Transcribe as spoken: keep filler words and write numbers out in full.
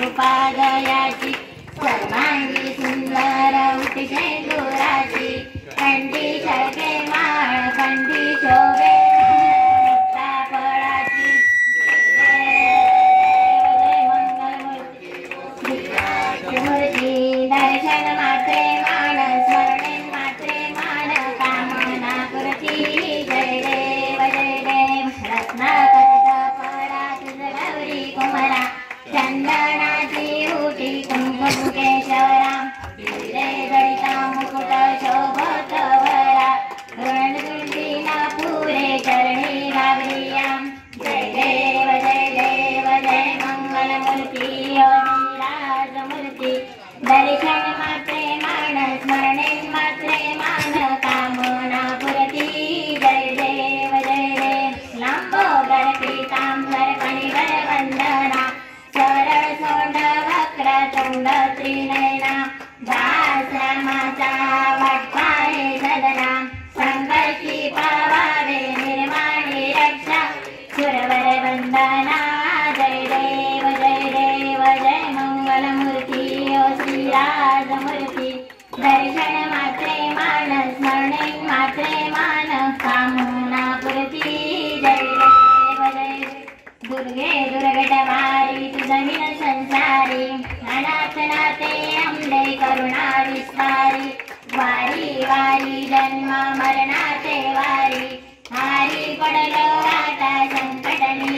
पादयाची सर्वांगी सुंदर उठशे गुराची कंठी छळके माळ कंठी शोभे मुक्ता फळाची मूर्ती दर्शन मात्रे मान स्मरणे मात्रे मान कामना पुरती जय देव जय देव रत्नाकटित फळाची गौरी कुमारा चंदनाची उटी कुंकुम केशवरा हिरे जडिता मुकुट शोभत वरा रणदुर्दीना पुरे चरणी घाबरिया जय देव जय देव जय मंगलमूर्ती विराजमूर्ती दर्शन मात्रे मान स्मरणे मात्रे मान कामना पुरती जय देव जय देव लांबोदर पीतांबर कणिवर वंदना सरळ सोंड वक्र तोंड त्रिनयना दासरामाचा वाटपाहे सदना संकल्पी पावावे निर्माणे रक्षा सुरवर वंदना जय देव जय देव जय मंगलमूर्ती ओ श्रीराजमूर्ती दर्शन मात्रे मान स्मरणे मात्रे मान कामना पुरती जय देव जय दुर्गे दुर्गटवारी तुझमिन संसारी अनाथनाथे अंबे करुणा विस्तारी वारी वारी जन्म मरणाचे वारी हारी पडलो आता संकटनी